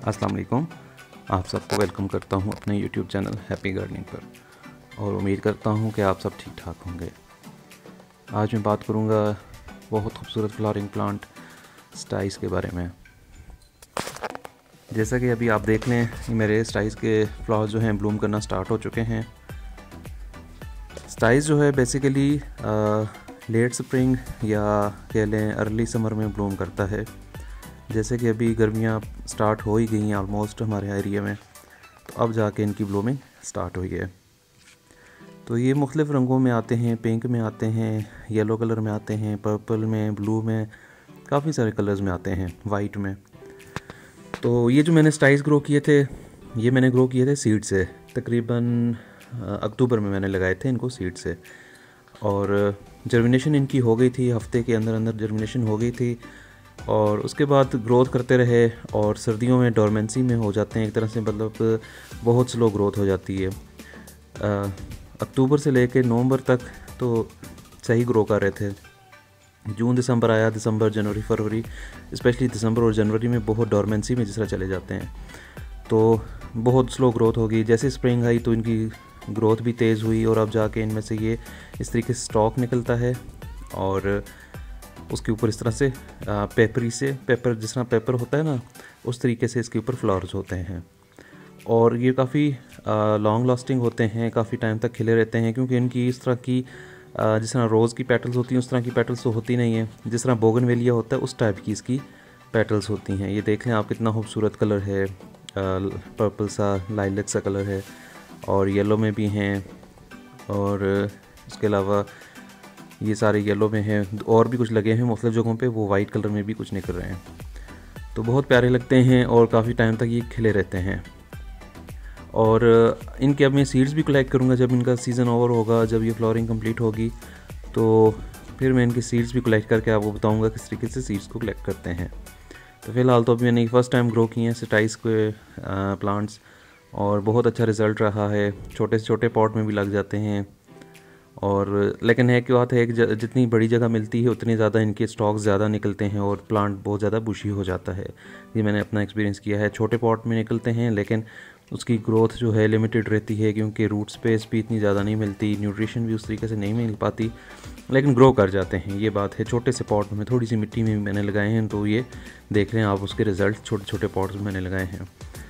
अस्सलाम वालेकुम। आप सबको वेलकम करता हूं अपने यूट्यूब चैनल हैप्पी गार्डनिंग पर और उम्मीद करता हूं कि आप सब ठीक ठाक होंगे। आज मैं बात करूंगा बहुत खूबसूरत फ्लावरिंग प्लांट स्टाइस के बारे में। जैसा कि अभी आप देख लें कि मेरे स्टाइस के फ्लावर्स जो हैं ब्लूम करना स्टार्ट हो चुके हैं। स्टाइस जो है बेसिकली लेट स्प्रिंग या कह लें अर्ली समर में ब्लूम करता है। जैसे कि अभी गर्मियाँ स्टार्ट हो ही गई हैं ऑलमोस्ट हमारे एरिया में, तो अब जाके इनकी ब्लूमिंग स्टार्ट हुई है। तो ये मुख्तलिफ़ रंगों में आते हैं, पिंक में आते हैं, येलो कलर में आते हैं, पर्पल में, ब्लू में, काफ़ी सारे कलर्स में आते हैं, वाइट में। तो ये जो मैंने स्टाइस ग्रो किए थे, ये मैंने ग्रो किए थे सीड से। तकरीबन अक्टूबर में मैंने लगाए थे इनको सीड से, और जर्मिनेशन इनकी हो गई थी, हफ्ते के अंदर अंदर जर्मिनेशन हो गई थी। और उसके बाद ग्रोथ करते रहे और सर्दियों में डोरमेंसी में हो जाते हैं एक तरह से, मतलब बहुत स्लो ग्रोथ हो जाती है। अक्टूबर से लेकर नवंबर तक तो सही ग्रो कर रहे थे। जून दिसंबर आया, दिसंबर जनवरी फरवरी, स्पेशली दिसंबर और जनवरी में बहुत डोरमेंसी में जिस तरह चले जाते हैं, तो बहुत स्लो ग्रोथ होगी। जैसे स्प्रिंग आई तो इनकी ग्रोथ भी तेज़ हुई और अब जाके इनमें से ये इस तरीके से स्टॉक निकलता है और उसके ऊपर इस तरह से पेपर जिस तरह पेपर होता है ना, उस तरीके से इसके ऊपर फ्लावर्स होते हैं। और ये काफ़ी लॉन्ग लास्टिंग होते हैं, काफ़ी टाइम तक खिले रहते हैं, क्योंकि इनकी इस तरह की जिस तरह रोज़ की पेटल्स होती हैं उस तरह की पेटल्स तो होती नहीं है। जिस तरह बोगनवेलिया होता है उस टाइप की इसकी पेटल्स होती हैं। ये देख लें आप, कितना खूबसूरत कलर है, पर्पल सा लाइलैक सा कलर है, और येलो में भी हैं, और इसके अलावा ये सारे येलो में हैं, और भी कुछ लगे हैं मुख्तलिफ़ जगहों पे, वो वाइट कलर में भी कुछ निकल रहे हैं। तो बहुत प्यारे लगते हैं और काफ़ी टाइम तक ये खिले रहते हैं। और इनके अब मैं सीड्स भी कलेक्ट करूँगा जब इनका सीज़न ओवर होगा, जब ये फ्लावरिंग कंप्लीट होगी, तो फिर मैं इनकी सीड्स भी कलेक्ट करके आपको बताऊँगा किस तरीके से सीड्स को कलेक्ट करते हैं। तो फ़िलहाल तो अभी मैंने फ़र्स्ट टाइम ग्रो किए हैं स्टाइस के प्लांट्स, और बहुत अच्छा रिज़ल्ट रहा है। छोटे से छोटे पॉट में भी लग जाते हैं। और लेकिन है कि बात है कि जितनी बड़ी जगह मिलती है उतनी ज़्यादा इनके स्टॉक्स ज़्यादा निकलते हैं और प्लांट बहुत ज़्यादा बुशी हो जाता है। ये मैंने अपना एक्सपीरियंस किया है। छोटे पॉट में निकलते हैं लेकिन उसकी ग्रोथ जो है लिमिटेड रहती है, क्योंकि रूट स्पेस भी इतनी ज़्यादा नहीं मिलती, न्यूट्रिशन भी उस तरीके से नहीं मिल पाती, लेकिन ग्रो कर जाते हैं। ये बात है। छोटे से पॉट में थोड़ी सी मिट्टी में भी मैंने लगाए हैं, तो ये देख लें आप उसके रिज़ल्ट। छोटे छोटे पॉट्स में मैंने लगाए हैं।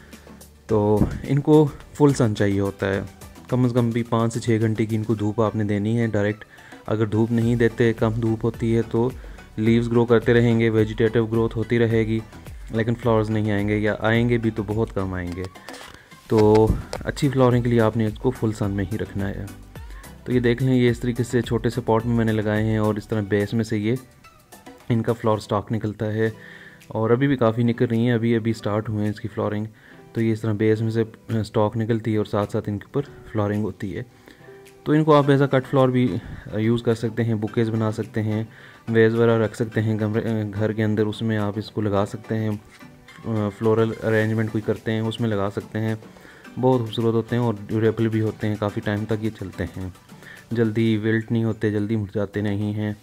तो इनको फुल सन चाहिए होता है, कम से कम भी 5 से 6 घंटे की इनको धूप आपने देनी है डायरेक्ट। अगर धूप नहीं देते, कम धूप होती है, तो लीव्स ग्रो करते रहेंगे, वेजिटेटिव ग्रोथ होती रहेगी, लेकिन फ्लावर्स नहीं आएंगे, या आएंगे भी तो बहुत कम आएंगे। तो अच्छी फ्लावरिंग के लिए आपने इसको फुल सन में ही रखना है। तो ये देख लें, ये इस तरीके से छोटे से पॉट में मैंने लगाए हैं, और इस तरह बेस में से ये इनका फ्लावर स्टॉक निकलता है, और अभी भी काफ़ी निकल रही हैं, अभी अभी स्टार्ट हुए हैं इसकी फ्लावरिंग। तो ये इस तरह बेस में से स्टॉक निकलती है और साथ साथ इनके ऊपर फ्लावरिंग होती है। तो इनको आप एज अ कट फ्लावर भी यूज़ कर सकते हैं, बुकेज बना सकते हैं, वेज वगैरह रख सकते हैं घर के अंदर, उसमें आप इसको लगा सकते हैं। फ्लोरल अरेंजमेंट कोई करते हैं उसमें लगा सकते हैं। बहुत खूबसूरत होते हैं और ड्यूरेबल भी होते हैं, काफ़ी टाइम तक ये चलते हैं, जल्दी विल्ट नहीं होते, जल्दी मुरझाते नहीं हैं।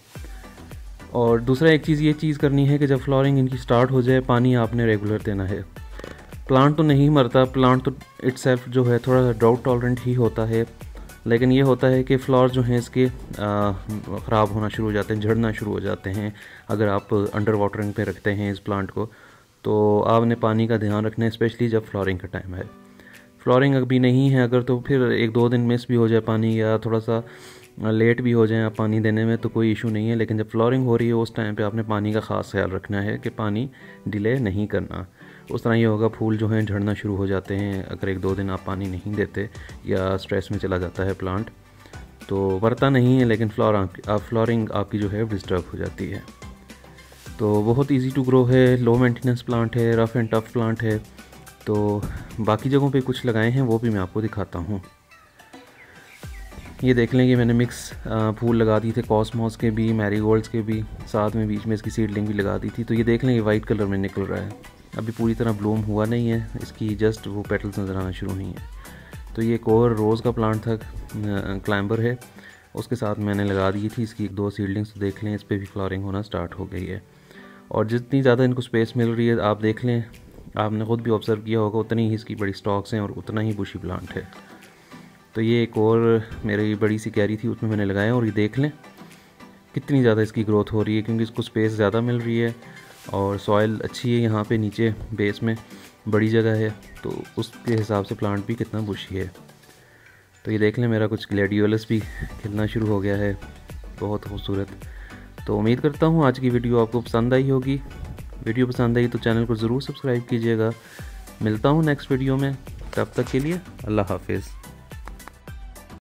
और दूसरा एक चीज़ ये चीज़ करनी है कि जब फ्लावरिंग इनकी स्टार्ट हो जाए, पानी आपने रेगुलर देना है। प्लांट तो नहीं मरता, प्लांट तो इट्सेल्फ जो है थोड़ा सा ड्राउट टॉलरेंट ही होता है, लेकिन ये होता है कि फ्लावर जो हैं इसके ख़राब होना शुरू हो जाते हैं, झड़ना शुरू हो जाते हैं। अगर आप अंडर वाटरिंग पे रखते हैं इस प्लांट को, तो आपने पानी का ध्यान रखना है, स्पेशली जब फ्लावरिंग का टाइम है। फ्लावरिंग अभी नहीं है अगर, तो फिर 1-2 दिन मिस भी हो जाए पानी, या थोड़ा सा लेट भी हो जाए आप पानी देने में, तो कोई इशू नहीं है। लेकिन जब फ्लावरिंग हो रही है उस टाइम पे आपने पानी का ख़ास ख्याल रखना है कि पानी डिले नहीं करना। उस तरह ये होगा, फूल जो हैं झड़ना शुरू हो जाते हैं अगर 1-2 दिन आप पानी नहीं देते, या स्ट्रेस में चला जाता है प्लांट। तो मरता नहीं है, लेकिन फ्लावरिंग आपकी जो है डिस्टर्ब हो जाती है। तो बहुत इजी टू ग्रो है, लो मेंटेनेंस प्लांट है, रफ़ एंड टफ़ प्लांट है। तो बाकी जगहों पे कुछ लगाए हैं, वो भी मैं आपको दिखाता हूँ। ये देख लें कि मैंने मिक्स फूल लगा दिए थे, कॉस्मॉस के भी, मैरीगोल्ड्स के भी, साथ में बीच में इसकी सीडलिंग भी लगा दी थी। तो ये देख लें, ये वाइट कलर में निकल रहा है, अभी पूरी तरह ब्लूम हुआ नहीं है, इसकी जस्ट वो पेटल्स नज़र आना शुरू नहीं है। तो ये एक और रोज़ का प्लांट था, क्लाइंबर है, उसके साथ मैंने लगा दी थी इसकी 1-2 सीडलिंग्स। तो देख लें, इस पर भी फ्लावरिंग होना स्टार्ट हो गई है। और जितनी ज़्यादा इनको स्पेस मिल रही है, आप देख लें आपने ख़ुद भी ऑब्ज़र्व किया होगा उतनी ही इसकी बड़ी स्टॉक्स हैं और उतना ही बुशी प्लांट है। तो ये एक और मेरी बड़ी सी कैरी थी, उसमें मैंने लगाया और ये देख लें कितनी ज़्यादा इसकी ग्रोथ हो रही है, क्योंकि इसको स्पेस ज़्यादा मिल रही है और सॉइल अच्छी है यहाँ पे नीचे बेस में, बड़ी जगह है, तो उसके हिसाब से प्लांट भी कितना बुशी है। तो ये देख लें मेरा कुछ ग्लैडियोलस भी खिलना शुरू हो गया है, बहुत खूबसूरत। तो उम्मीद करता हूँ आज की वीडियो आपको पसंद आई होगी। वीडियो पसंद आई तो चैनल को ज़रूर सब्सक्राइब कीजिएगा। मिलता हूँ नेक्स्ट वीडियो में, तब तक के लिए अल्लाह हाफिज़।